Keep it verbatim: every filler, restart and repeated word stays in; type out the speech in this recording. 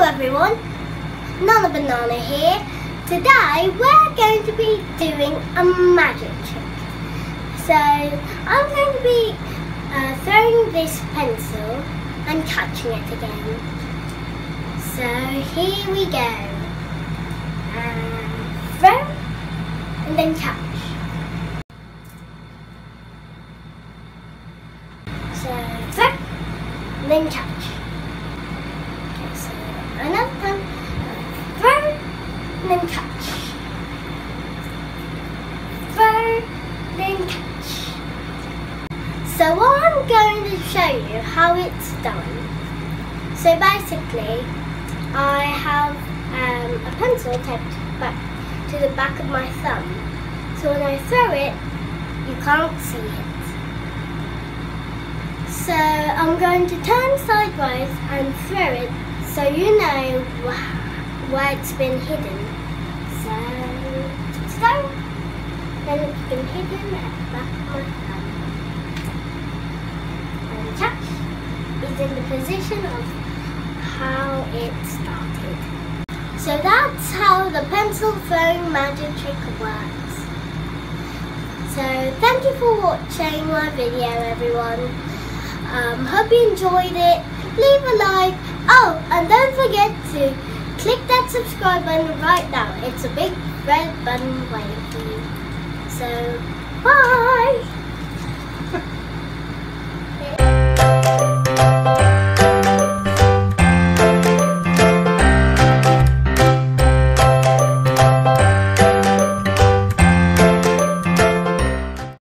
everyone, Nana Banana here. Today we're going to be doing a magic trick. So I'm going to be uh, throwing this pencil and catching it again. So here we go. And throw and then catch. So throw and then catch. Another one, throw and then catch, throw, then catch. So what I'm going to show you how it's done. So basically, I have um, a pencil taped back to the back of my thumb. So when I throw it, you can't see it. So I'm going to turn sideways and throw it, so you know where it's been hidden. So, so then it's been hidden at the back of my thumb. And catch is in the position of how it started. So that's how the pencil throwing magic trick works. So thank you for watching my video, everyone. Um, hope you enjoyed it. Leave a like. Oh, and don't forget to click that subscribe button right now. It's a big red button waiting for you. So, bye!